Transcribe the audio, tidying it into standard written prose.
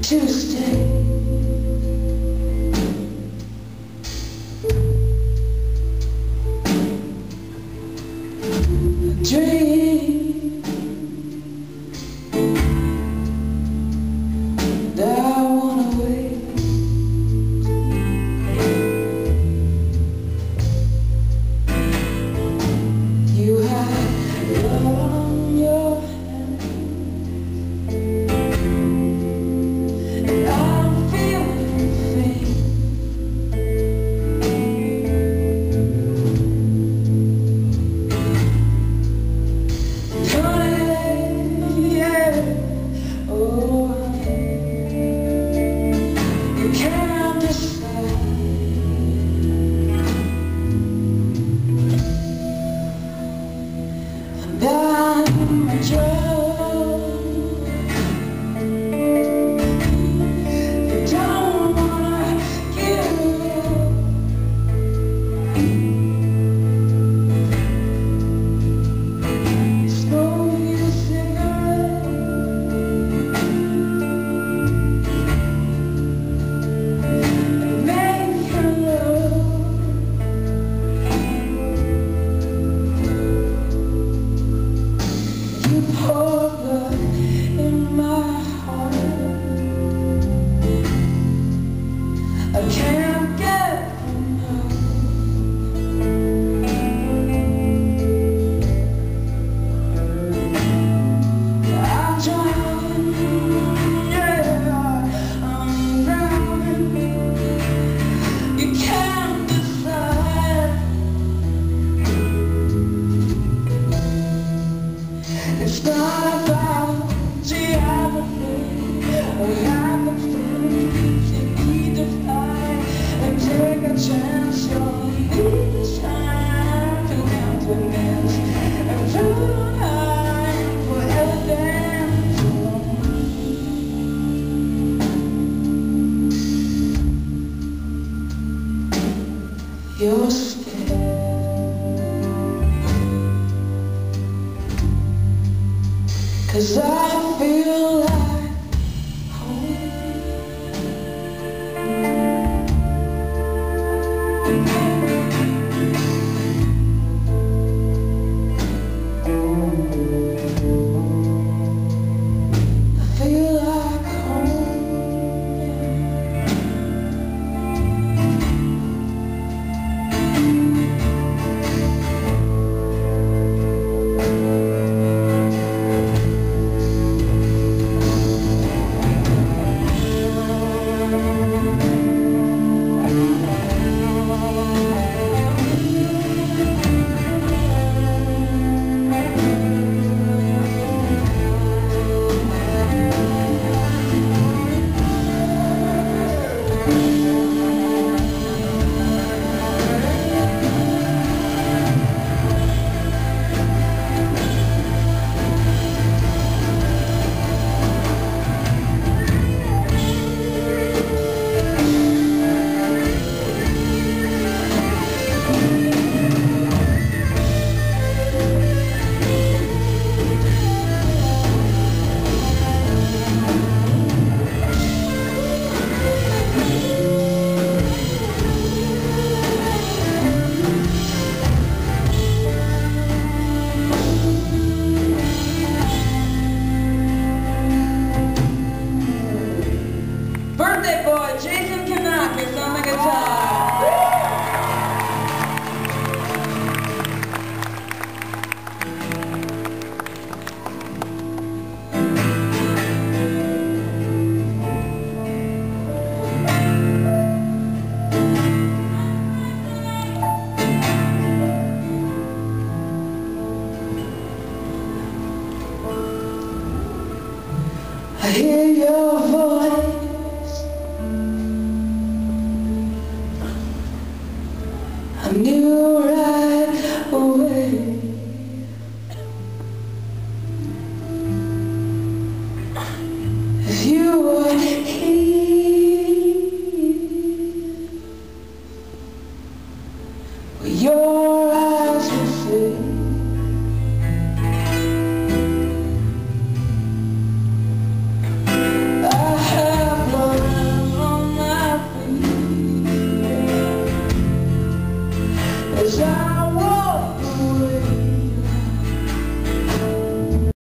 to stay. A dream that I wanna wait. You had love on your hand, and I'm feeling faint. Honey, yeah, oh honey, you can't decide. And I'm a drug. You don't wanna give up. You smoke your cigarette and make your love. You pour blood in my heart. I can't get enough. I'm drowning, yeah, I'm drowning. You can't decide. It's not about geography or hypotheticals. You need to fly and take a chance. You'll need this time to happiness and time for evidence. You're scared, 'cause I feel like home. I feel like home. Birthday boy, Jason Kanakis on the guitar. I hear your voice